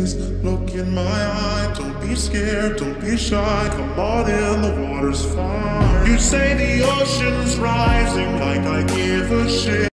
face, look in my eye. Don't be scared, don't be shy. Come on in, the water's fine. You say the ocean's rising, like I give a shit.